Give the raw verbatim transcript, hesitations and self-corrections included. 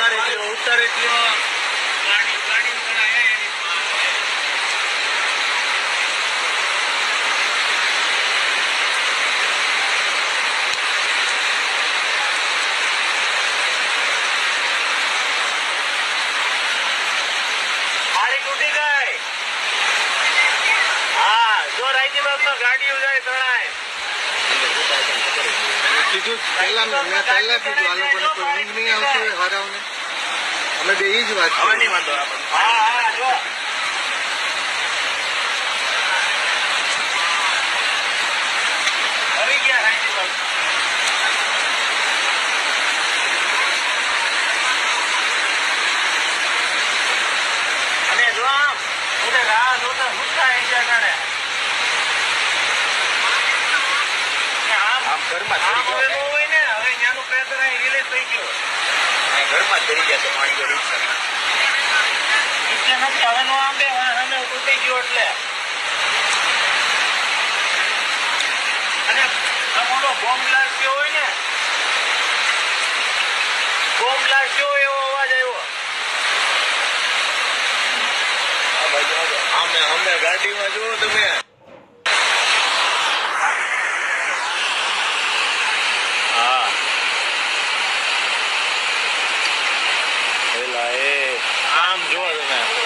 ઉતારી દો ઉતારી દો ગાડી ગાડી કરાય એની ગાડી તૂટી ગઈ હા જો રાયજીબાગમાં ગાડીઓ જાય તણાય કીધું પહેલા મેં પહેલા કીધું આ લોકોને કોઈ ઊંઘ નહીં આવતી હોય હારાઓને અમે બે એ જ વાત હા હા જો આવી ગયા રાયજીબાગ અને જો આમ હું રાહ જોતા મૂકતા એ છે કારણે આમ ઘરમાં આમ હવે નો હોય ને હવે ત્યાંનું પ્રેશર અહીં રિલીઝ થઈ ગયું ઘરમાં જ કરી જશે પાણી જો રીક્ષા નીચે નથી હવે નો આમ બે સામે તૂટી ગયો એટલે અને આ મોટો બોમ્બ બ્લાસ્ટ થયો હોય ને બોમ્બ બ્લાસ્ટ થયો એવો અવાજ આવ્યો આમે અમે ગાડીમાં જુઓ તમે હા પેલા એ આમ જુઓ તમે